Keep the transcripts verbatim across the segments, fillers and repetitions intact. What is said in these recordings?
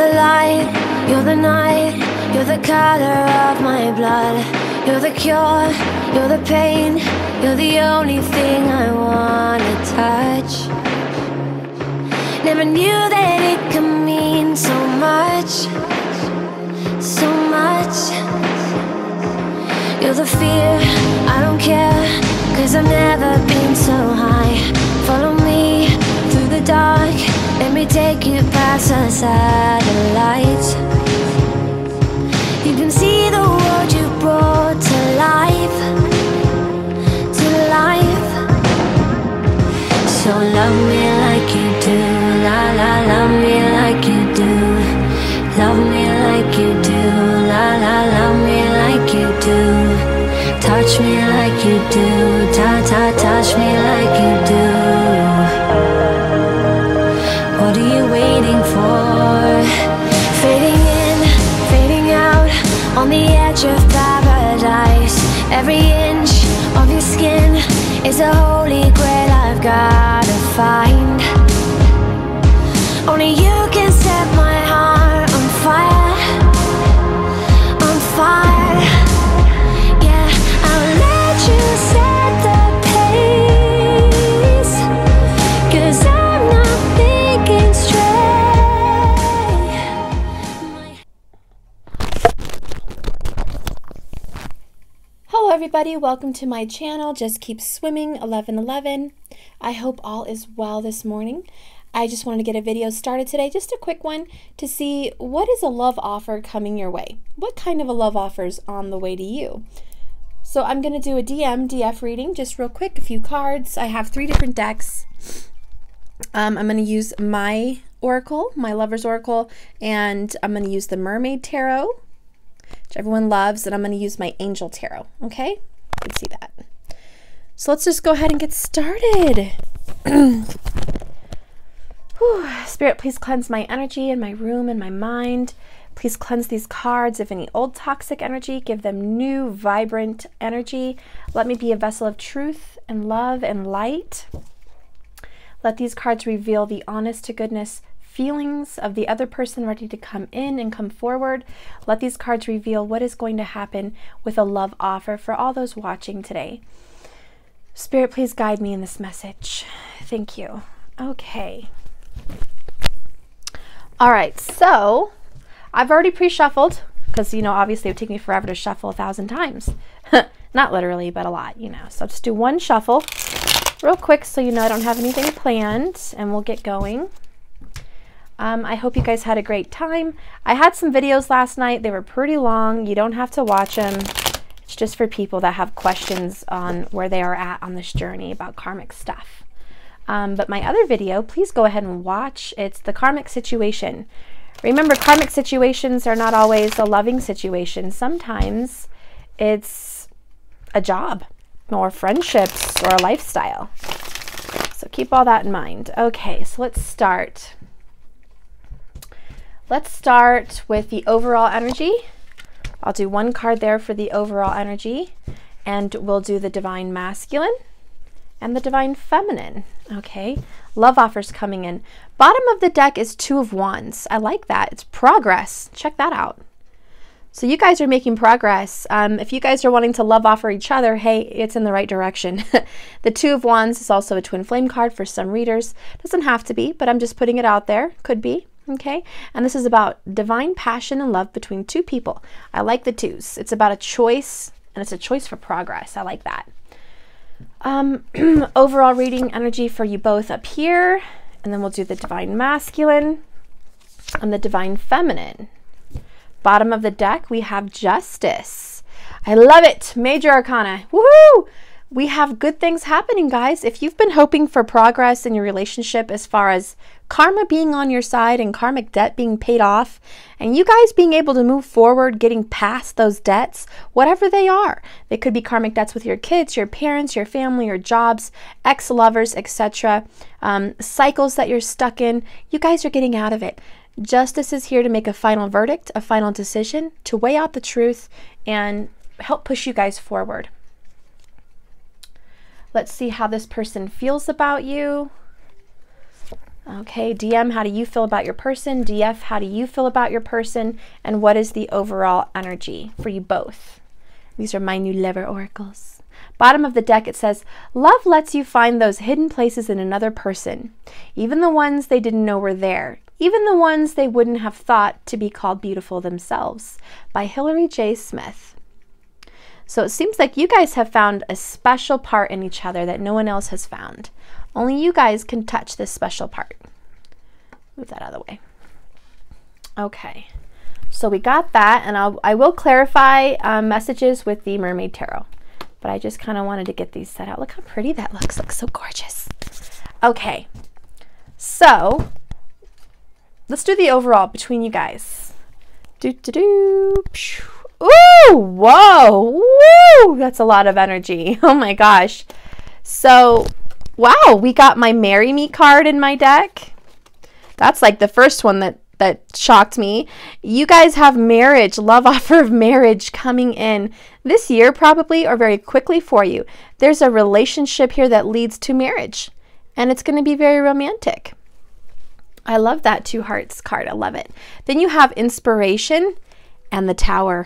the light, you're the night, you're the color of my blood. You're the cure, you're the pain, you're the only thing I wanna touch. Never knew that it could mean so much, so much. You're the fear, I don't care, cause I've never been so high. Follow me through the dark, let me take you past the satellites. You can see the world you brought to life, to life. So love me like you do, la la, love me like you do. Love me like you do, la la, love me like you do. Touch me like you do, ta ta, touch me like you do. What are you waiting for? Fading in, fading out, on the edge of paradise. Every inch of your skin is a holy grail I've gotta find. Only you can set my heart on fire, on fire. Yeah, I'll let you set the pace, cause I'm not thinking straight. Hello everybody, welcome to my channel, Just Keep Swimming eleven eleven. I hope all is well this morning. I just wanted to get a video started today, just a quick one, to see what is a love offer coming your way. What kind of a love offer is on the way to you? So I'm going to do a D M, D F reading, just real quick, a few cards. I have three different decks. Um, I'm going to use my Oracle, my Lover's Oracle, and I'm going to use the Mermaid Tarot, which everyone loves, and I'm going to use my Angel Tarot, okay? You can see that. So let's just go ahead and get started. Whew. Spirit, please cleanse my energy and my room and my mind. Please cleanse these cards of any old toxic energy. Give them new, vibrant energy. Let me be a vessel of truth and love and light. Let these cards reveal the honest to goodness feelings of the other person ready to come in and come forward. Let these cards reveal what is going to happen with a love offer for all those watching today. Spirit, please guide me in this message. Thank you. Okay. All right, so I've already pre-shuffled because, you know, obviously it would take me forever to shuffle a thousand times. Not literally, but a lot, you know. So I'll just do one shuffle real quick so you know I don't have anything planned, and we'll get going. Um, I hope you guys had a great time. I had some videos last night. They were pretty long. You don't have to watch them. It's just for people that have questions on where they are at on this journey about karmic stuff. Um, but my other video, please go ahead and watch. It's the karmic situation. Remember, karmic situations are not always a loving situation. Sometimes it's a job or friendships or a lifestyle. So keep all that in mind. Okay, so let's start. Let's start with the overall energy. I'll do one card there for the overall energy, and we'll do the divine masculine and the divine feminine. Okay, love offers coming in. Bottom of the deck is Two of Wands. I like that. It's progress. Check that out. So you guys are making progress. Um, if you guys are wanting to love offer each other, hey, it's in the right direction. The Two of Wands is also a twin flame card for some readers. Doesn't have to be, but I'm just putting it out there. Could be. Okay, and this is about divine passion and love between two people. I like the twos. It's about a choice, and it's a choice for progress. I like that. Um, overall reading energy for you both up here, and then we'll do the divine masculine and the divine feminine. Bottom of the deck, we have Justice. I love it. Major Arcana. Woohoo! We have good things happening, guys. If you've been hoping for progress in your relationship as far as karma being on your side and karmic debt being paid off, and you guys being able to move forward, getting past those debts, whatever they are. They could be karmic debts with your kids, your parents, your family, your jobs, ex-lovers, et cetera. Um, cycles that you're stuck in. You guys are getting out of it. Justice is here to make a final verdict, a final decision, to weigh out the truth and help push you guys forward. Let's see how this person feels about you. Okay, D M, how do you feel about your person? D F, how do you feel about your person? And what is the overall energy for you both? These are my new Lover oracles. Bottom of the deck, it says, love lets you find those hidden places in another person, even the ones they didn't know were there, even the ones they wouldn't have thought to be called beautiful themselves, by Hilary J. Smith. So it seems like you guys have found a special part in each other that no one else has found. Only you guys can touch this special part. Move that out of the way. Okay, so we got that, and I'll, I will clarify um, messages with the Mermaid Tarot, but I just kind of wanted to get these set out. Look how pretty that looks. Looks so gorgeous. Okay, so let's do the overall between you guys. Do do do. Ooh, whoa, woo! That's a lot of energy. Oh my gosh. So, wow, we got my Marry Me card in my deck. That's like the first one that that shocked me. You guys have marriage, love offer of marriage coming in this year probably, or very quickly for you. There's a relationship here that leads to marriage, and it's going to be very romantic. I love that Two Hearts card. I love it. Then you have inspiration and the Tower.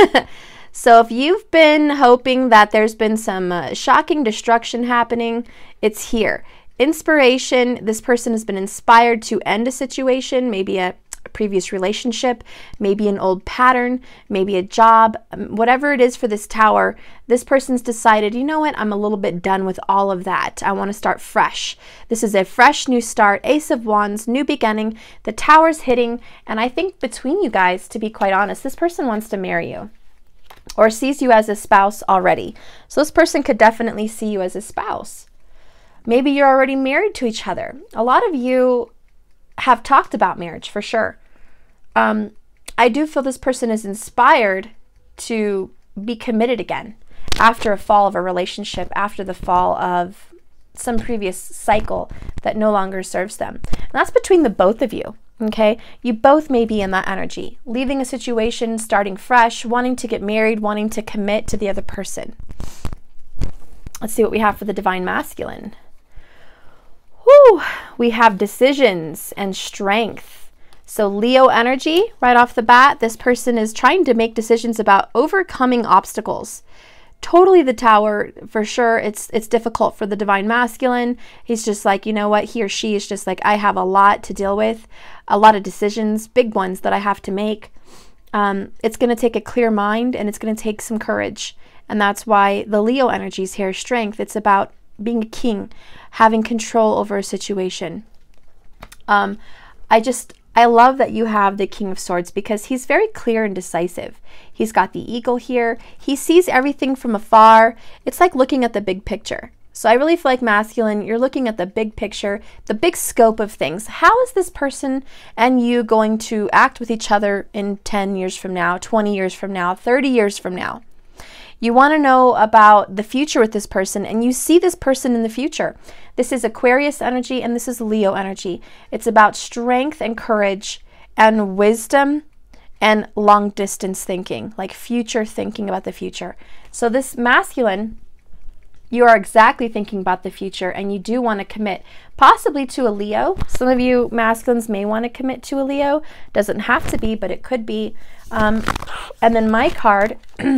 So if you've been hoping that there's been some uh, shocking destruction happening, it's here. Inspiration, this person has been inspired to end a situation, maybe a previous relationship, maybe an old pattern, maybe a job, um, whatever it is for this Tower, this person's decided, you know what, I'm a little bit done with all of that. I want to start fresh. This is a fresh new start, Ace of Wands, new beginning, the Tower's hitting, and I think between you guys, to be quite honest, this person wants to marry you or sees you as a spouse already. So this person could definitely see you as a spouse. Maybe you're already married to each other. A lot of you have talked about marriage for sure. Um, I do feel this person is inspired to be committed again after a fall of a relationship, after the fall of some previous cycle that no longer serves them. And that's between the both of you, okay? You both may be in that energy, leaving a situation, starting fresh, wanting to get married, wanting to commit to the other person. Let's see what we have for the Divine Masculine. Whew, we have decisions and strength. So Leo energy right off the bat. This person is trying to make decisions about overcoming obstacles. Totally the Tower, for sure. It's it's difficult for the Divine Masculine. He's just like, you know what, he or she is just like, I have a lot to deal with, a lot of decisions, big ones that I have to make. Um, it's going to take a clear mind, and it's going to take some courage. And that's why the Leo energy is here, strength. It's about being a king, having control over a situation. Um, I just, I love that you have the King of Swords because he's very clear and decisive. He's got the eagle here. He sees everything from afar. It's like looking at the big picture. So I really feel like masculine, you're looking at the big picture, the big scope of things. How is this person and you going to act with each other in ten years from now, twenty years from now, thirty years from now? You want to know about the future with this person, and you see this person in the future. This is Aquarius energy, and this is Leo energy. It's about strength and courage and wisdom and long distance thinking, like future thinking about the future. So this masculine, you are exactly thinking about the future, and you do want to commit possibly to a Leo. Some of you masculines may want to commit to a Leo. Doesn't have to be, but it could be. Um, and then my card,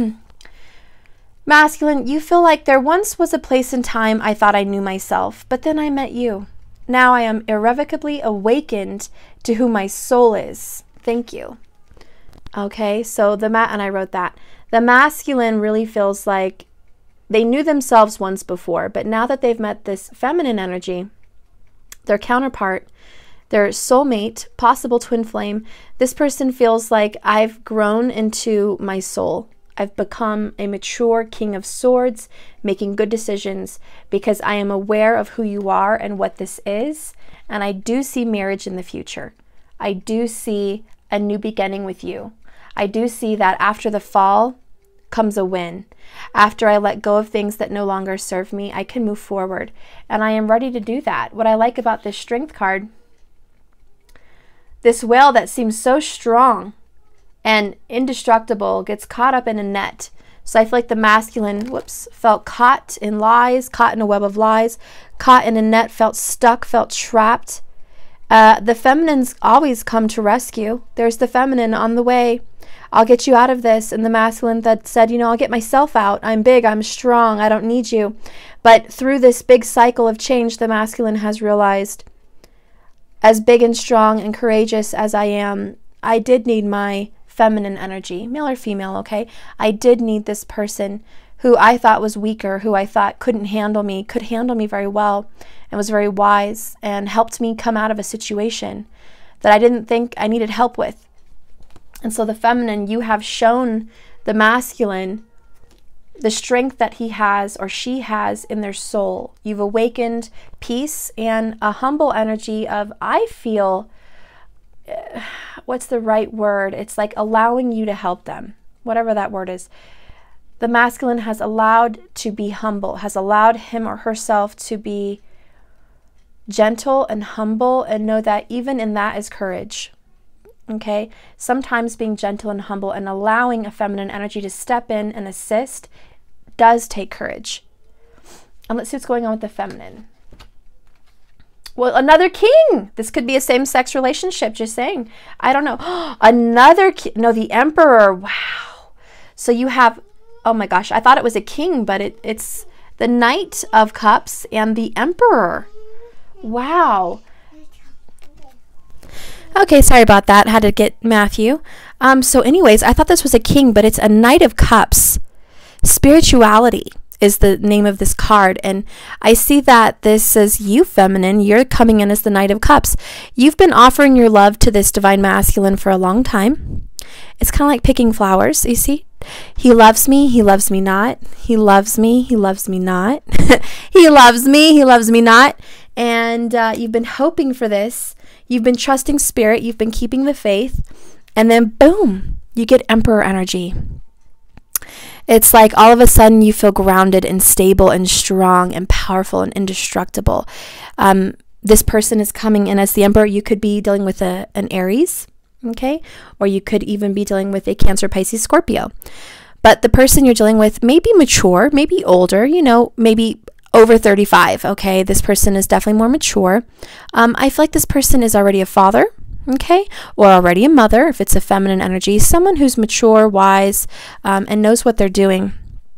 masculine, you feel like there once was a place in time I thought I knew myself, but then I met you. Now I am irrevocably awakened to who my soul is. Thank you. Okay, so the ma- and I wrote that. The masculine really feels like they knew themselves once before, but now that they've met this feminine energy, their counterpart, their soulmate, possible twin flame, this person feels like I've grown into my soul. I've become a mature King of Swords, making good decisions because I am aware of who you are and what this is. And I do see marriage in the future. I do see a new beginning with you. I do see that after the fall comes a win. After I let go of things that no longer serve me, I can move forward. And I am ready to do that. What I like about this Strength card, this whale that seems so strong and indestructible gets caught up in a net. So I feel like the masculine, whoops, felt caught in lies, caught in a web of lies, caught in a net, felt stuck, felt trapped. Uh, the feminines always come to rescue. There's the feminine on the way. I'll get you out of this. And the masculine that said, you know, I'll get myself out. I'm big. I'm strong. I don't need you. But through this big cycle of change, the masculine has realized, as big and strong and courageous as I am, I did need my feminine energy, male or female, okay? I did need this person who I thought was weaker, who I thought couldn't handle me, could handle me very well, and was very wise and helped me come out of a situation that I didn't think I needed help with. And so the feminine, you have shown the masculine the strength that he has or she has in their soul. You've awakened peace and a humble energy of, I feel, uh, what's the right word? It's like allowing you to help them, whatever that word is. The masculine has allowed to be humble, has allowed him or herself to be gentle and humble, and know that even in that is courage. Okay? Sometimes being gentle and humble and allowing a feminine energy to step in and assist does take courage. And let's see what's going on with the feminine. Well, another king. This could be a same-sex relationship, just saying. I don't know. Another king. No, the emperor. Wow. So you have, oh my gosh, I thought it was a king, but it, it's the Knight of Cups and the Emperor. Wow. Okay, sorry about that. Had to get Matthew. Um, so anyways, I thought this was a king, but it's a Knight of Cups. Spirituality is the name of this card. And I see that this says, you feminine, you're coming in as the Knight of Cups. You've been offering your love to this divine masculine for a long time. It's kind of like picking flowers, you see? He loves me, he loves me not. He loves me, he loves me not. He loves me, he loves me not. And uh, you've been hoping for this. You've been trusting spirit. You've been keeping the faith. And then boom, you get Emperor energy. It's like all of a sudden you feel grounded and stable and strong and powerful and indestructible. Um, this person is coming in as the Emperor. You could be dealing with a, an Aries, okay? Or you could even be dealing with a Cancer, Pisces, Scorpio. But the person you're dealing with may be mature, maybe older, you know, maybe over thirty-five, okay? This person is definitely more mature. Um, I feel like this person is already a father, okay? Or already a mother, if it's a feminine energy. Someone who's mature, wise, um, and knows what they're doing.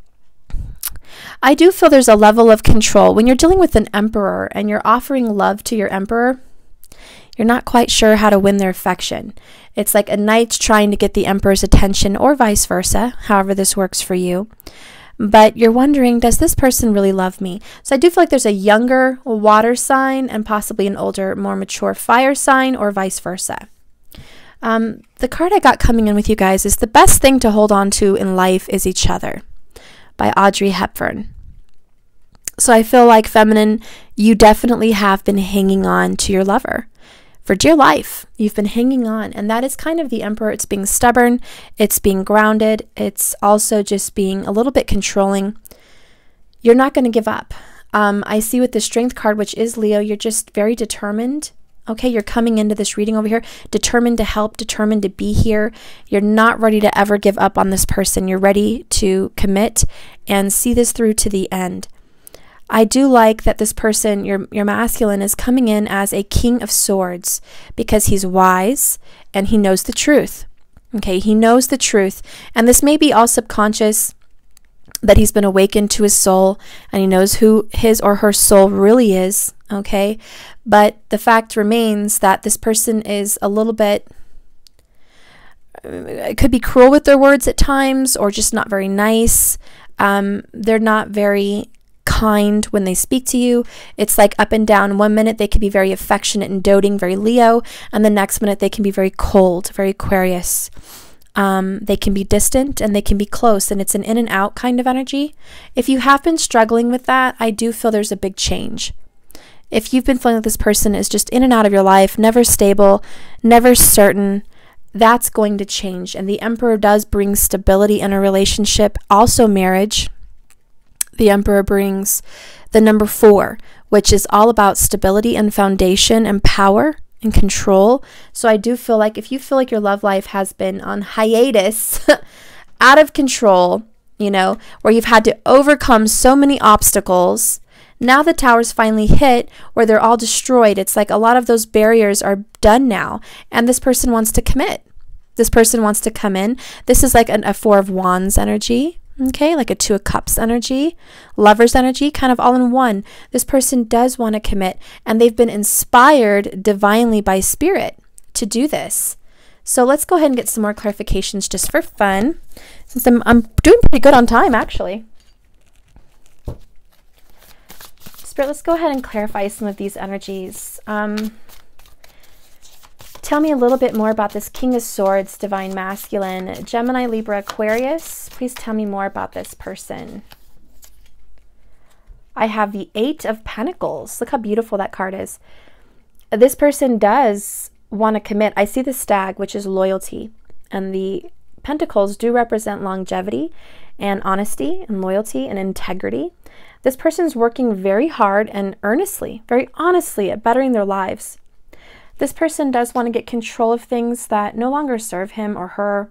I do feel there's a level of control. When you're dealing with an emperor and you're offering love to your emperor, you're not quite sure how to win their affection. It's like a knight trying to get the emperor's attention, or vice versa, however this works for you. But you're wondering, does this person really love me? So I do feel like there's a younger water sign and possibly an older, more mature fire sign, or vice versa. Um, the card I got coming in with you guys is the best thing to hold on to in life is each other, by Audrey Hepburn. So I feel like, feminine, you definitely have been hanging on to your lover. For dear life, you've been hanging on, and that is kind of the Emperor. It's being stubborn, it's being grounded, it's also just being a little bit controlling. You're not going to give up. Um, I see with the Strength card, which is Leo, you're just very determined. Okay, you're coming into this reading over here, determined to help, determined to be here. You're not ready to ever give up on this person. You're ready to commit and see this through to the end. I do like that this person, your, your masculine, is coming in as a King of Swords because he's wise and he knows the truth. Okay, he knows the truth. And this may be all subconscious, that he's been awakened to his soul and he knows who his or her soul really is. Okay, but the fact remains that this person is a little bit, it could be cruel with their words at times, or just not very nice. Um, they're not very kind when they speak to you. It's like up and down. One minute they can be very affectionate and doting, very Leo, and the next minute they can be very cold, very Aquarius. Um, they can be distant and they can be close, and it's an in and out kind of energy. If you have been struggling with that, I do feel there's a big change. If you've been feeling like this person is just in and out of your life, never stable, never certain, that's going to change. And the Emperor does bring stability in a relationship, also marriage. The Emperor brings the number four, which is all about stability and foundation and power and control. So I do feel like if you feel like your love life has been on hiatus, out of control, you know, where you've had to overcome so many obstacles, Now the tower's finally hit where they're all destroyed. It's like a lot of those barriers are done now, and this person wants to commit. This person wants to come in. This is like an, a Four of Wands energy, okay, like a Two of Cups energy, Lover's energy, kind of all in one. This person does want to commit, and they've been inspired divinely by Spirit to do this. So let's go ahead and get some more clarifications just for fun, since I'm, I'm doing pretty good on time, actually. Spirit, let's go ahead and clarify some of these energies. Um, tell me a little bit more about this King of Swords, Divine Masculine, Gemini, Libra, Aquarius. Please tell me more about this person. I have the Eight of Pentacles. Look how beautiful that card is. This person does want to commit. I see the Stag, which is loyalty, and the Pentacles do represent longevity and honesty and loyalty and integrity. This person's working very hard and earnestly, very honestly at bettering their lives. This person does want to get control of things that no longer serve him or her.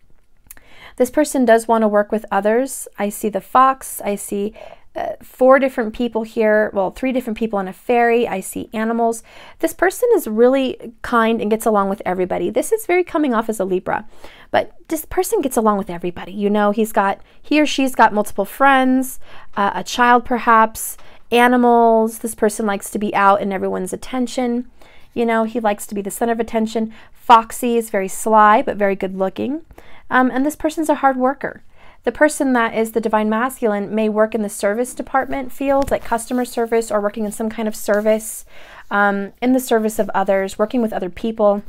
This person does want to work with others. I see the Fox. I see uh, four different people here. Well, three different people on a ferry. I see animals. This person is really kind and gets along with everybody. This is very coming off as a Libra. But this person gets along with everybody. You know, he's got, he or she's got multiple friends, uh, a child perhaps, animals. This person likes to be out in everyone's attention. You know, he likes to be the center of attention. Foxy is very sly, but very good looking. Um, and this person's a hard worker. The person that is the Divine Masculine may work in the service department field, like customer service, or working in some kind of service, um, in the service of others, working with other people.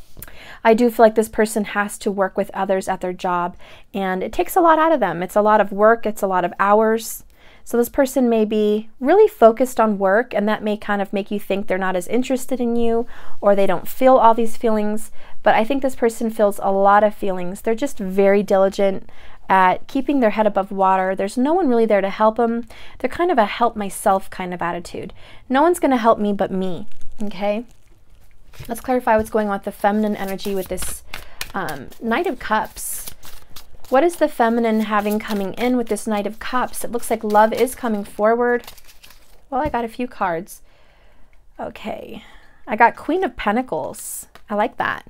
I do feel like this person has to work with others at their job, and it takes a lot out of them. It's a lot of work. It's a lot of hours. So this person may be really focused on work, and that may kind of make you think they're not as interested in you, or they don't feel all these feelings. But I think this person feels a lot of feelings. They're just very diligent at keeping their head above water. There's no one really there to help them. They're kind of a help myself kind of attitude. No one's going to help me but me, okay? Let's clarify what's going on with the feminine energy with this um, Knight of Cups. What is the feminine having coming in with this Knight of Cups? It looks like love is coming forward. Well, I got a few cards. Okay. I got Queen of Pentacles. I like that.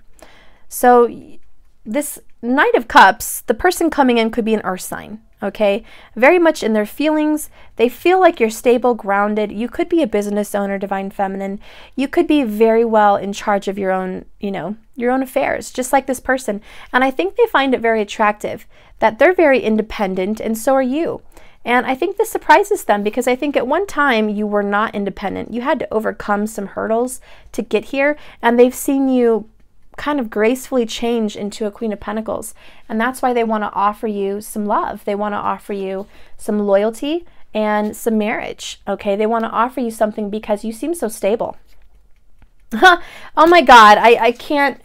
So this Knight of Cups, the person coming in could be an earth sign. Okay, very much in their feelings. They feel like you're stable, grounded. You could be a business owner, Divine Feminine. You could be very well in charge of your own, you know, your own affairs, just like this person. And I think they find it very attractive that they're very independent, and so are you. And I think this surprises them, because I think at one time you were not independent. You had to overcome some hurdles to get here, and they've seen you kind of gracefully change into a Queen of Pentacles. And that's why they want to offer you some love. They want to offer you some loyalty and some marriage. Okay, they want to offer you something because you seem so stable. Oh my God, I, I can't,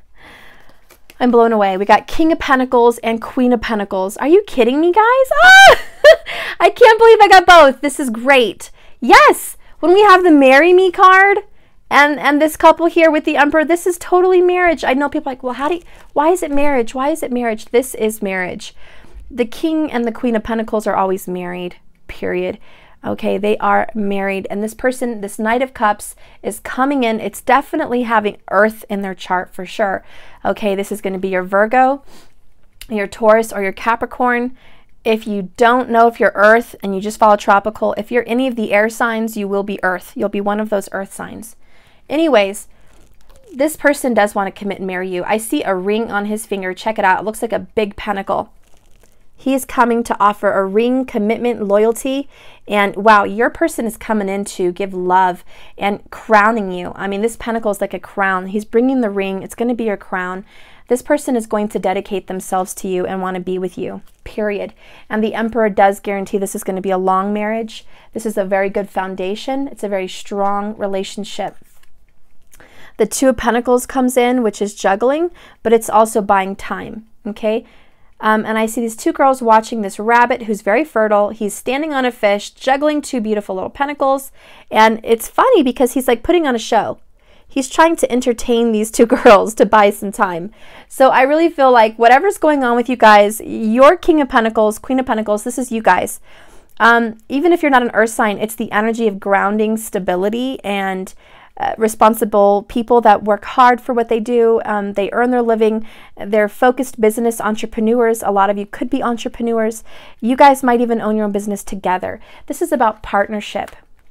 I'm blown away. We got King of Pentacles and Queen of Pentacles. Are you kidding me, guys? Ah! I can't believe I got both. This is great. Yes, when we have the Marry Me card, And and this couple here with the Emperor, this is totally marriage. I know people are like, well, how do you, why is it marriage? Why is it marriage? This is marriage. The King and the Queen of Pentacles are always married, period. Okay, they are married. And this person, this Knight of Cups, is coming in. It's definitely having Earth in their chart for sure. Okay, this is going to be your Virgo, your Taurus, or your Capricorn. If you don't know if you're Earth and you just follow tropical, if you're any of the air signs, you will be Earth. You'll be one of those Earth signs. Anyways, this person does want to commit and marry you. I see a ring on his finger. Check it out. It looks like a big pentacle. He is coming to offer a ring, commitment, loyalty, and wow, your person is coming in to give love and crowning you. I mean, this pentacle is like a crown. He's bringing the ring. It's going to be your crown. This person is going to dedicate themselves to you and want to be with you, period. And the Emperor does guarantee this is going to be a long marriage. This is a very good foundation. It's a very strong relationship. The Two of Pentacles comes in, which is juggling, but it's also buying time, okay? Um, and I see these two girls watching this rabbit who's very fertile. He's standing on a fish, juggling two beautiful little pentacles. And it's funny because he's like putting on a show. He's trying to entertain these two girls to buy some time. So I really feel like whatever's going on with you guys, your King of Pentacles, Queen of Pentacles, this is you guys. Um, even if you're not an earth sign, it's the energy of grounding, stability, and uh, responsible people that work hard for what they do. Um, they earn their living. They're focused business entrepreneurs. A lot of you could be entrepreneurs. You guys might even own your own business together. This is about partnership,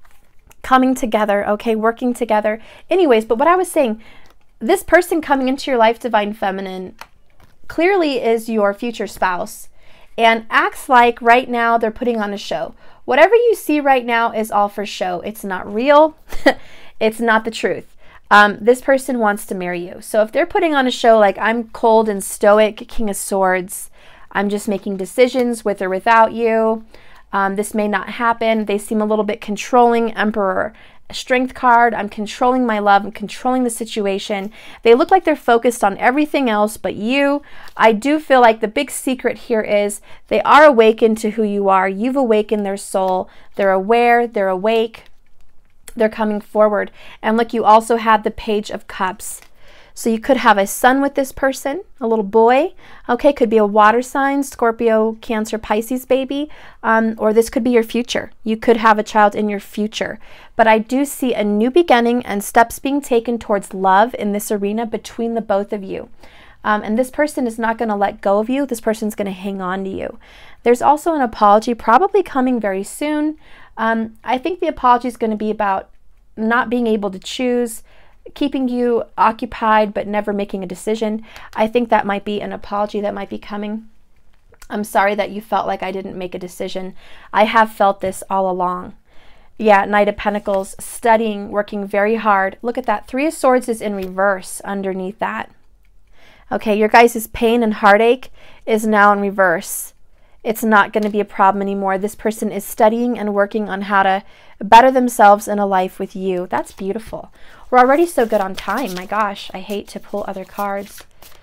coming together, okay, working together. Anyways, but what I was saying, this person coming into your life, Divine Feminine, clearly is your future spouse and acts like right now they're putting on a show. Whatever you see right now is all for show. It's not real. It's not the truth. Um, this person wants to marry you. So if they're putting on a show like I'm cold and stoic, King of Swords, I'm just making decisions with or without you, um, this may not happen. They seem a little bit controlling, Emperor. Strength card, I'm controlling my love, I'm controlling the situation. They look like they're focused on everything else but you. I do feel like the big secret here is they are awakened to who you are. You've awakened their soul. They're aware, they're awake, they're coming forward. And look, you also have the Page of Cups. So you could have a son with this person, a little boy, okay, could be a water sign, Scorpio, Cancer, Pisces baby, um, or this could be your future. You could have a child in your future. But I do see a new beginning and steps being taken towards love in this arena between the both of you. Um, and this person is not going to let go of you. This person's going to hang on to you. There's also an apology probably coming very soon. Um, I think the apology is going to be about not being able to choose, keeping you occupied but never making a decision. I think that might be an apology that might be coming. I'm sorry that you felt like I didn't make a decision. I have felt this all along. Yeah, Knight of Pentacles, studying, working very hard. Look at that. Three of Swords is in reverse underneath that. Okay, your guys' pain and heartache is now in reverse. It's not going to be a problem anymore. This person is studying and working on how to better themselves in a life with you. That's beautiful. We're already so good on time. My gosh, I hate to pull other cards.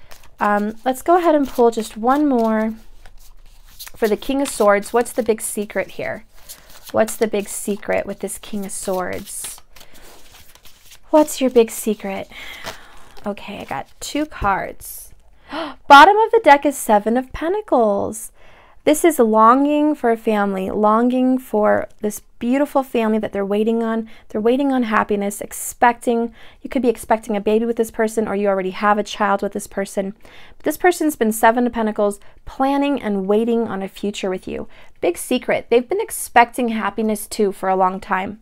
Um, let's go ahead and pull just one more for the King of Swords. What's the big secret here? What's the big secret with this King of Swords? What's your big secret? Okay, I got two cards. Bottom of the deck is Seven of Pentacles. This is longing for a family, longing for this beautiful family that they're waiting on. They're waiting on happiness, expecting, you could be expecting a baby with this person, or you already have a child with this person. But this person's been Seven of Pentacles, planning and waiting on a future with you. Big secret, they've been expecting happiness too for a long time.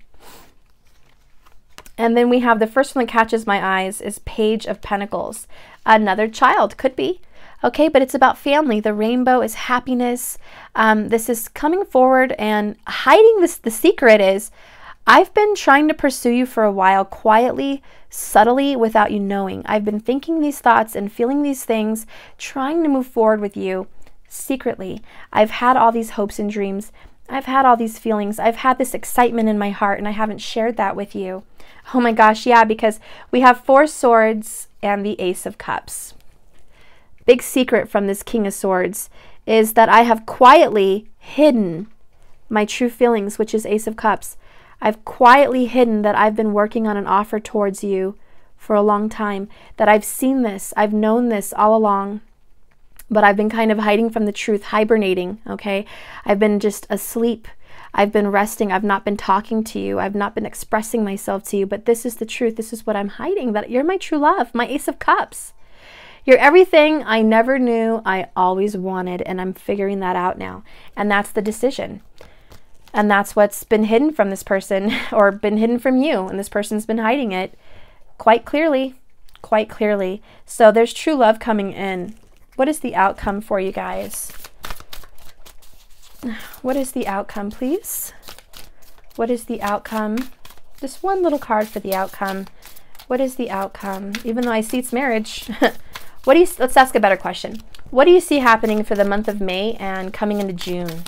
And then we have the first one that catches my eyes is Page of Pentacles. Another child, could be. Okay, but it's about family. The rainbow is happiness. Um, this is coming forward and hiding this. The secret is, I've been trying to pursue you for a while, quietly, subtly, without you knowing. I've been thinking these thoughts and feeling these things, trying to move forward with you secretly. I've had all these hopes and dreams. I've had all these feelings. I've had this excitement in my heart, and I haven't shared that with you. Oh my gosh, yeah, because we have Four Swords and the Ace of Cups. Big secret from this King of Swords is that I have quietly hidden my true feelings, which is Ace of Cups. I've quietly hidden that I've been working on an offer towards you for a long time, that I've seen this, I've known this all along, but I've been kind of hiding from the truth, hibernating, okay? I've been just asleep. I've been resting. I've not been talking to you. I've not been expressing myself to you, but this is the truth. This is what I'm hiding, that you're my true love, my Ace of Cups. You're everything I never knew I always wanted, and I'm figuring that out now. And that's the decision. And that's what's been hidden from this person, or been hidden from you, and this person's been hiding it quite clearly, quite clearly. So there's true love coming in. What is the outcome for you guys? What is the outcome, please? What is the outcome? Just one little card for the outcome. What is the outcome? Even though I see it's marriage. What do you, let's ask a better question. What do you see happening for the month of May and coming into June?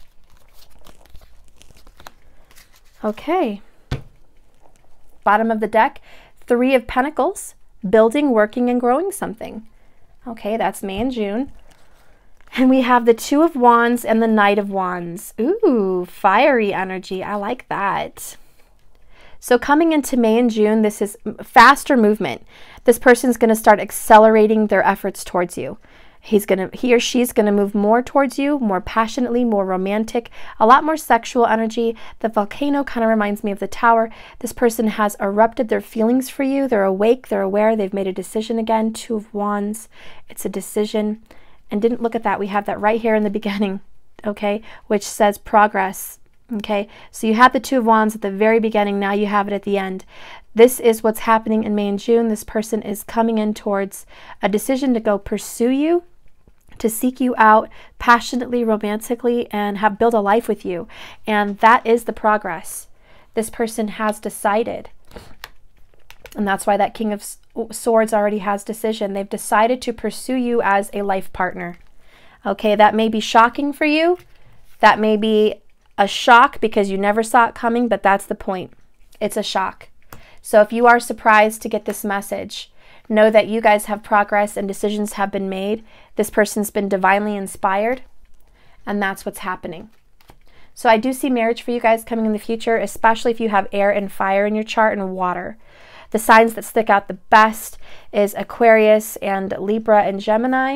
Okay. Bottom of the deck, Three of Pentacles, building, working, and growing something. Okay, that's May and June. And we have the Two of Wands and the Knight of Wands. Ooh, fiery energy. I like that. So coming into May and June, this is faster movement. This person's going to start accelerating their efforts towards you. He's gonna, he or she's gonna move more towards you, more passionately, more romantic, a lot more sexual energy. The volcano kind of reminds me of the tower. This person has erupted their feelings for you. They're awake, they're aware, they've made a decision again. Two of Wands, it's a decision. And didn't look at that. We have that right here in the beginning, okay, which says progress, okay? So you had the Two of Wands at the very beginning, now you have it at the end. This is what's happening in May and June. This person is coming in towards a decision to go pursue you, to seek you out passionately, romantically, and have build a life with you. And that is the progress. This person has decided. And that's why that King of Swords already has decision. They've decided to pursue you as a life partner. Okay, that may be shocking for you. That may be a shock because you never saw it coming, but that's the point. It's a shock. So if you are surprised to get this message, know that you guys have progress and decisions have been made. This person's been divinely inspired, and that's what's happening. So I do see marriage for you guys coming in the future, especially if you have air and fire in your chart and water. The signs that stick out the best is Aquarius and Libra and Gemini,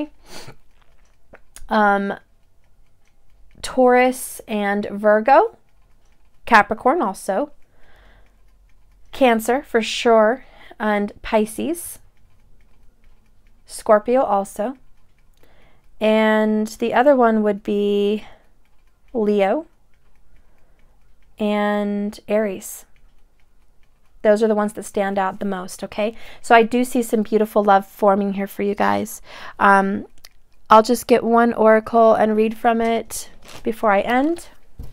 um, Taurus and Virgo, Capricorn also, Cancer for sure, and Pisces, Scorpio also, and the other one would be Leo and Aries. Those are the ones that stand out the most, okay? So I do see some beautiful love forming here for you guys. Um, I'll just get one oracle and read from it before I end.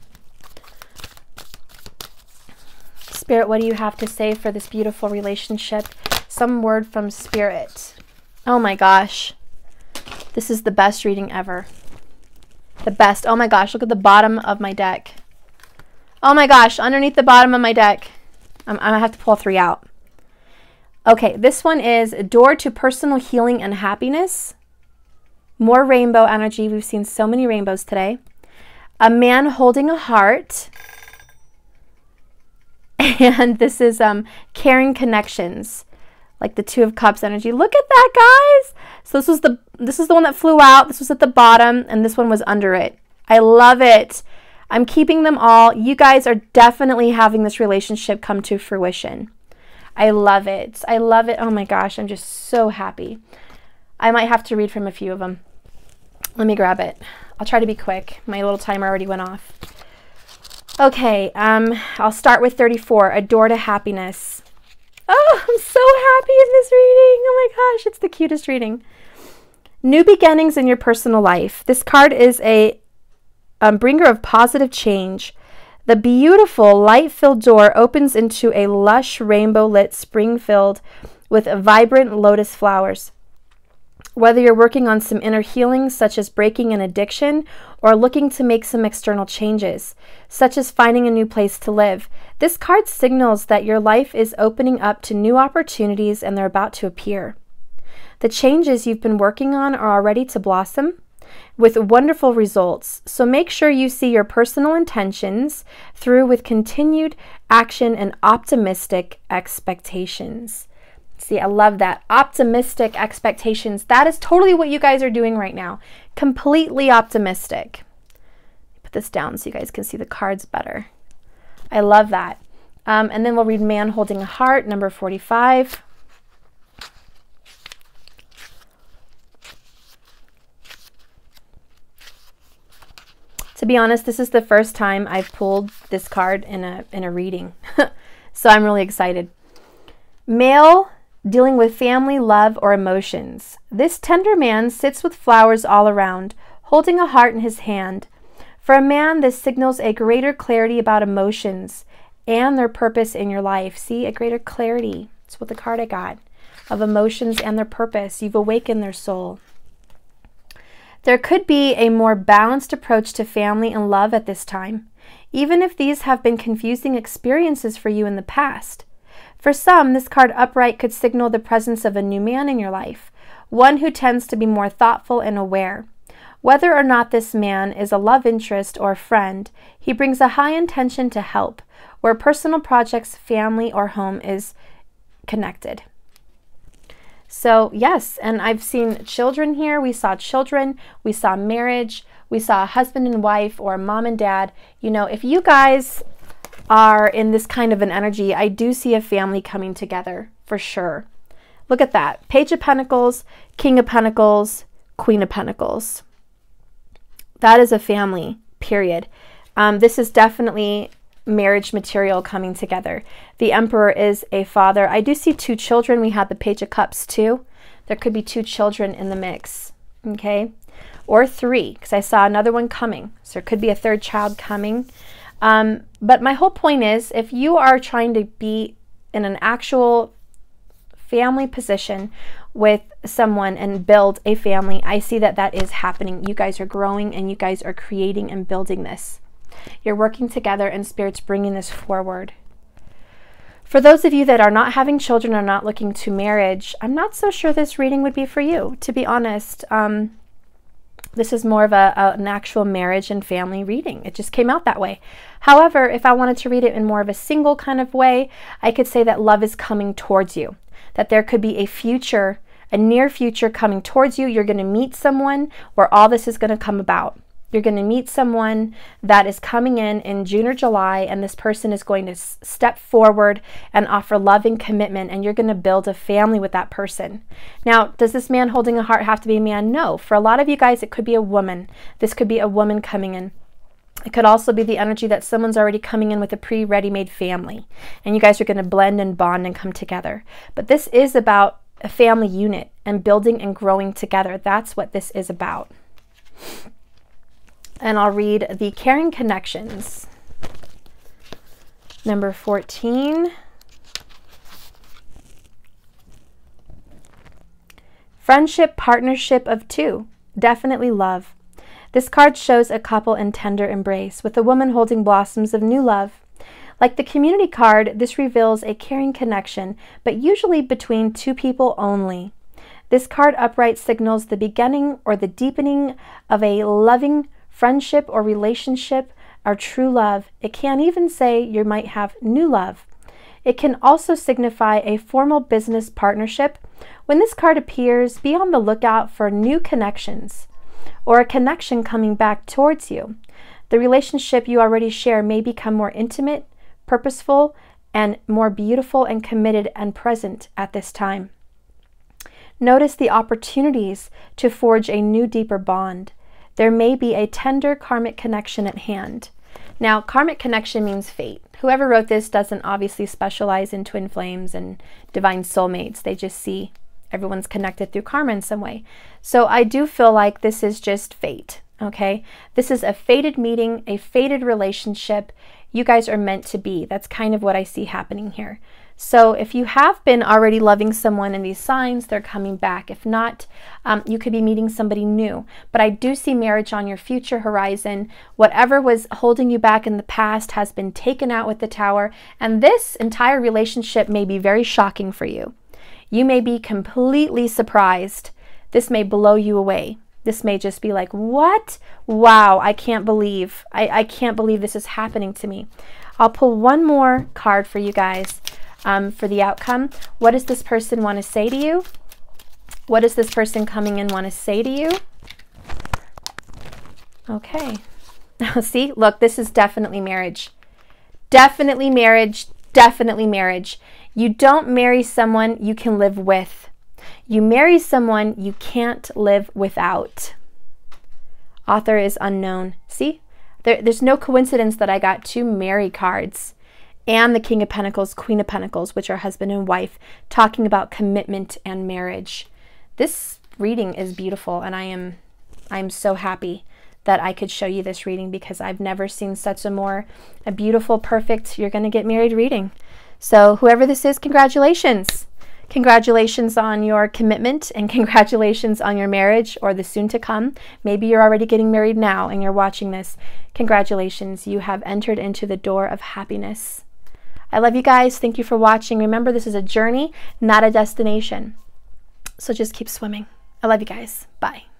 Spirit, what do you have to say for this beautiful relationship? Some word from Spirit. Oh my gosh. This is the best reading ever. The best. Oh my gosh, look at the bottom of my deck. Oh my gosh, underneath the bottom of my deck. I'm, I'm gonna have to pull three out. Okay, this one is Door to Personal Healing and Happiness. More rainbow energy. We've seen so many rainbows today. A Man Holding a Heart. And this is um, Caring Connections, like the Two of Cups energy. Look at that, guys. So this was the this is the one that flew out. This was at the bottom, and this one was under it. I love it. I'm keeping them all. You guys are definitely having this relationship come to fruition. I love it. I love it. Oh my gosh, I'm just so happy. I might have to read from a few of them. Let me grab it. I'll try to be quick. My little timer already went off. Okay, um, I'll start with thirty-four, A Door to Happiness. Oh, I'm so happy in this reading. Oh my gosh, it's the cutest reading. New beginnings in your personal life. This card is a um, bringer of positive change. The beautiful light-filled door opens into a lush rainbow-lit spring filled with vibrant lotus flowers. Whether you're working on some inner healing, such as breaking an addiction, or looking to make some external changes, such as finding a new place to live, this card signals that your life is opening up to new opportunities and they're about to appear. The changes you've been working on are already to blossom with wonderful results, so make sure you see your personal intentions through with continued action and optimistic expectations. See, I love that. Optimistic expectations. That is totally what you guys are doing right now. Completely optimistic. Put this down so you guys can see the cards better. I love that. Um, and then we'll read Man Holding a Heart, number forty-five. To be honest, this is the first time I've pulled this card in a, in a reading. So I'm really excited. Male dealing with family, love, or emotions. This tender man sits with flowers all around, holding a heart in his hand. For a man, this signals a greater clarity about emotions and their purpose in your life. See, a greater clarity. That's what the card I got. Of emotions and their purpose. You've awakened their soul. There could be a more balanced approach to family and love at this time, even if these have been confusing experiences for you in the past. For some, this card upright could signal the presence of a new man in your life, one who tends to be more thoughtful and aware. Whether or not this man is a love interest or a friend, he brings a high intention to help, where personal projects, family, or home is connected. So yes, and I've seen children here. We saw children, we saw marriage, we saw a husband and wife or mom and dad. You know, if you guys are in this kind of an energy, I do see a family coming together for sure. Look at that. Page of Pentacles, King of Pentacles, Queen of Pentacles. That is a family, period. Um, this is definitely marriage material coming together. The Emperor is a father. I do see two children. We have the Page of Cups too. There could be two children in the mix, okay? Or three, because I saw another one coming. So there could be a third child coming. Um, but my whole point is, if you are trying to be in an actual family position with someone and build a family, I see that that is happening. You guys are growing and you guys are creating and building this. You're working together and Spirit's bringing this forward. For those of you that are not having children or not looking to marriage, I'm not so sure this reading would be for you, to be honest. Um, this is more of a, a, an actual marriage and family reading. It just came out that way. However, if I wanted to read it in more of a single kind of way, I could say that love is coming towards you, that there could be a future, a near future coming towards you. You're going to meet someone where all this is going to come about. You're going to meet someone that is coming in in June or July, and this person is going to step forward and offer love and commitment, and you're going to build a family with that person. Now, does this man holding a heart have to be a man? No. For a lot of you guys, it could be a woman. This could be a woman coming in. It could also be the energy that someone's already coming in with a pre-ready-made family, and you guys are going to blend and bond and come together. But this is about a family unit and building and growing together. That's what this is about. And I'll read the Caring Connections. Number fourteen. Friendship, partnership of two. Definitely love. This card shows a couple in tender embrace with a woman holding blossoms of new love. Like the community card, this reveals a caring connection, but usually between two people only. This card upright signals the beginning or the deepening of a loving friendship or relationship or true love. It can even say you might have new love. It can also signify a formal business partnership. When this card appears, be on the lookout for new connections or a connection coming back towards you. The relationship you already share may become more intimate, purposeful, and more beautiful and committed and present at this time. Notice the opportunities to forge a new, deeper bond. There may be a tender karmic connection at hand. Now, karmic connection means fate. Whoever wrote this doesn't obviously specialize in twin flames and divine soulmates. They just see everyone's connected through karma in some way. So I do feel like this is just fate, okay? This is a fated meeting, a fated relationship. You guys are meant to be. That's kind of what I see happening here. So if you have been already loving someone in these signs, they're coming back. If not, um, you could be meeting somebody new. But I do see marriage on your future horizon. Whatever was holding you back in the past has been taken out with the Tower. And this entire relationship may be very shocking for you. You may be completely surprised. This may blow you away. This may just be like, what? Wow, I can't believe. I, I can't believe this is happening to me. I'll pull one more card for you guys. Um, for the outcome. What does this person want to say to you? What does this person coming in want to say to you? Okay. See, look, this is definitely marriage. Definitely marriage. Definitely marriage. You don't marry someone you can live with. You marry someone you can't live without. Author is unknown. See, there, there's no coincidence that I got two marry cards. And the King of Pentacles, Queen of Pentacles, which are husband and wife, talking about commitment and marriage. This reading is beautiful, and I am I'm so happy that I could show you this reading because I've never seen such a more a beautiful, perfect, you're going to get married reading. So whoever this is, congratulations. Congratulations on your commitment and congratulations on your marriage or the soon to come. Maybe you're already getting married now and you're watching this. Congratulations, you have entered into the door of happiness. I love you guys. Thank you for watching. Remember, this is a journey, not a destination. So just keep swimming. I love you guys. Bye.